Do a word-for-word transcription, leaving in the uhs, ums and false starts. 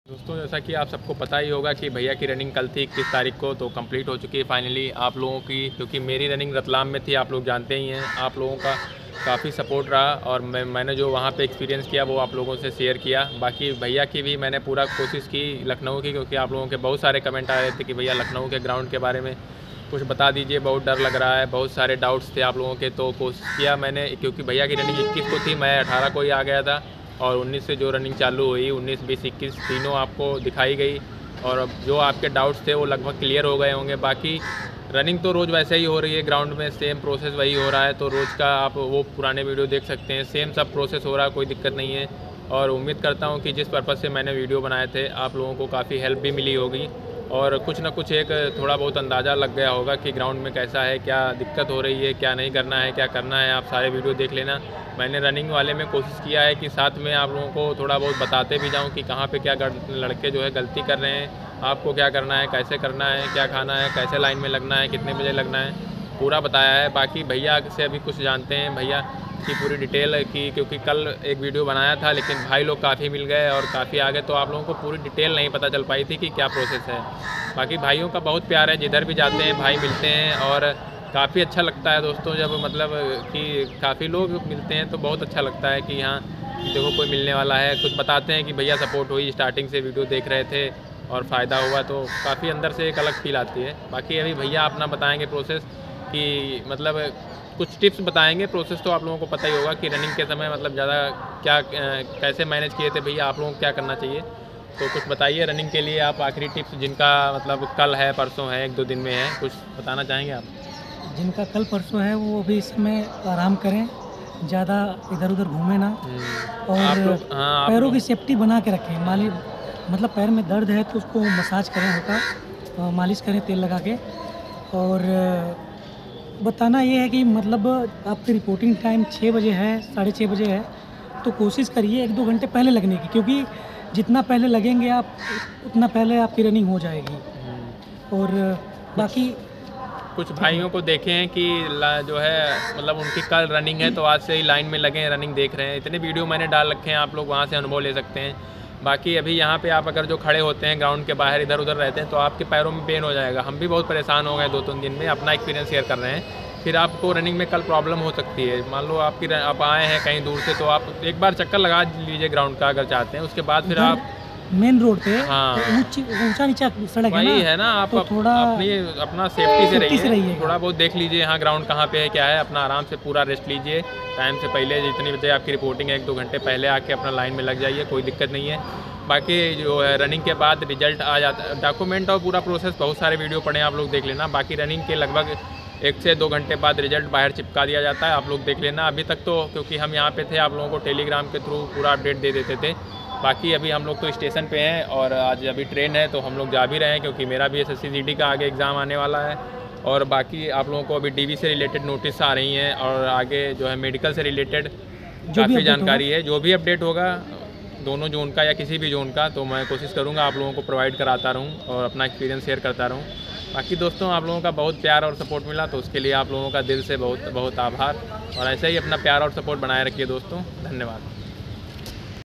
दोस्तों जैसा कि आप सबको पता ही होगा कि भैया की रनिंग कल थी इक्कीस तारीख को, तो कंप्लीट हो चुकी है फाइनली आप लोगों की, क्योंकि मेरी रनिंग रतलाम में थी, आप लोग जानते ही हैं। आप लोगों का काफ़ी सपोर्ट रहा और मैं मैंने जो वहाँ पे एक्सपीरियंस किया वो आप लोगों से शेयर किया। बाकी भैया की भी मैंने पूरा कोशिश की लखनऊ की, क्योंकि आप लोगों के बहुत सारे कमेंट आ रहे थे कि भैया लखनऊ के ग्राउंड के बारे में कुछ बता दीजिए, बहुत डर लग रहा है, बहुत सारे डाउट्स थे आप लोगों के। तो कोशिश किया मैंने, क्योंकि भैया की रनिंग इक्कीस को थी, मैं अठारह को ही आ गया था और उन्नीस से जो रनिंग चालू हुई, उन्नीस बीस इक्कीस तीनों आपको दिखाई गई और अब जो आपके डाउट्स थे वो लगभग क्लियर हो गए होंगे। बाकी रनिंग तो रोज़ वैसे ही हो रही है ग्राउंड में, सेम प्रोसेस वही हो रहा है, तो रोज़ का आप वो पुराने वीडियो देख सकते हैं, सेम सब प्रोसेस हो रहा है, कोई दिक्कत नहीं है। और उम्मीद करता हूँ कि जिस पर्पज़ से मैंने वीडियो बनाए थे आप लोगों को काफ़ी हेल्प भी मिली होगी और कुछ ना कुछ एक थोड़ा बहुत अंदाज़ा लग गया होगा कि ग्राउंड में कैसा है, क्या दिक्कत हो रही है, क्या नहीं करना है, क्या करना है। आप सारे वीडियो देख लेना। मैंने रनिंग वाले में कोशिश किया है कि साथ में आप लोगों को थोड़ा बहुत बताते भी जाऊं कि कहाँ पे क्या लड़के जो है गलती कर रहे हैं, आपको क्या करना है, कैसे करना है, क्या खाना है, कैसे लाइन में लगना है, कितने बजे लगना है, पूरा बताया है। बाकी भैया से अभी कुछ जानते हैं भैया की पूरी डिटेल की, क्योंकि कल एक वीडियो बनाया था लेकिन भाई लोग काफ़ी मिल गए और काफ़ी आ गए, तो आप लोगों को पूरी डिटेल नहीं पता चल पाई थी कि क्या प्रोसेस है। बाकी भाइयों का बहुत प्यार है, जिधर भी जाते हैं भाई मिलते हैं और काफ़ी अच्छा लगता है दोस्तों, जब मतलब कि काफ़ी लोग मिलते हैं तो बहुत अच्छा लगता है कि हाँ देखो कोई मिलने वाला है, कुछ बताते हैं कि भैया सपोर्ट हुई, स्टार्टिंग से वीडियो देख रहे थे और फ़ायदा हुआ, तो काफ़ी अंदर से एक अलग फील आती है। बाकी अभी भैया अपना बताएंगे प्रोसेस कि मतलब कुछ टिप्स बताएंगे। प्रोसेस तो आप लोगों को पता ही होगा कि रनिंग के समय मतलब ज़्यादा क्या कैसे मैनेज किए थे भैया, आप लोगों को क्या करना चाहिए, तो कुछ बताइए रनिंग के लिए आप आखिरी टिप्स, जिनका मतलब कल है परसों है एक दो दिन में है, कुछ बताना चाहेंगे आप? जिनका कल परसों है वो अभी इस समय आराम करें, ज़्यादा इधर उधर घूमें ना और आप लोग हाँ, पैरों की सेफ्टी बना के रखें। मालिश मतलब पैर में दर्द है तो उसको मसाज करें, हल्का मालिश करें तेल लगा के। और बताना ये है कि मतलब आपकी रिपोर्टिंग टाइम छः बजे है, साढ़े छः बजे है, तो कोशिश करिए एक दो घंटे पहले लगने की, क्योंकि जितना पहले लगेंगे आप उतना पहले आपकी रनिंग हो जाएगी। और बाकी कुछ भाइयों को देखे हैं कि जो है मतलब उनकी कल रनिंग है तो आज से ही लाइन में लगे हैं, रनिंग देख रहे हैं। इतने वीडियो मैंने डाल रखे हैं, आप लोग वहाँ से अनुभव ले सकते हैं। बाकी अभी यहाँ पे आप अगर जो खड़े होते हैं ग्राउंड के बाहर इधर उधर रहते हैं तो आपके पैरों में पेन हो जाएगा। हम भी बहुत परेशान हो गए दो तीन दिन में, अपना एक्सपीरियंस शेयर कर रहे हैं। फिर आपको रनिंग में कल प्रॉब्लम हो सकती है, मान लो आपकी आप आए हैं कहीं दूर से, तो आप एक बार चक्कर लगा लीजिए ग्राउंड का अगर चाहते हैं, उसके बाद फिर आप मेन रोड पे हाँ तो ऊंचा नीचा सड़क है ना, वही है ना, आप तो थोड़ा अपनी अपना सेफ्टी से रहिए, रहिए, थोड़ा बहुत देख लीजिए यहाँ ग्राउंड कहाँ पे है क्या है, अपना आराम से पूरा रेस्ट लीजिए। टाइम से पहले जितनी बजे आपकी रिपोर्टिंग है एक दो घंटे पहले आके अपना लाइन में लग जाइए, कोई दिक्कत नहीं है। बाकी जो है रनिंग के बाद रिजल्ट आ जाता है, डॉक्यूमेंट और पूरा प्रोसेस बहुत सारे वीडियो पड़े आप लोग देख लेना। बाकी रनिंग के लगभग एक से दो घंटे बाद रिजल्ट बाहर चिपका दिया जाता है, आप लोग देख लेना। अभी तक तो क्योंकि हम यहाँ पे थे आप लोगों को टेलीग्राम के थ्रू पूरा अपडेट दे देते थे। बाकी अभी हम लोग तो स्टेशन पे हैं और आज अभी ट्रेन है तो हम लोग जा भी रहे हैं, क्योंकि मेरा भी S S C G D का आगे एग्ज़ाम आने वाला है। और बाकी आप लोगों को अभी डी वी से रिलेटेड नोटिस आ रही हैं और आगे जो है मेडिकल से रिलेटेड काफ़ी जानकारी है। जो भी अपडेट होगा दोनों जोन का या किसी भी जोन का, तो मैं कोशिश करूँगा आप लोगों को प्रोवाइड कराता रहूँ और अपना एक्सपीरियंस शेयर करता रहूँ। बाकी दोस्तों आप लोगों का बहुत प्यार और सपोर्ट मिला, तो उसके लिए आप लोगों का दिल से बहुत बहुत आभार, और ऐसे ही अपना प्यार और सपोर्ट बनाए रखिए दोस्तों। धन्यवाद।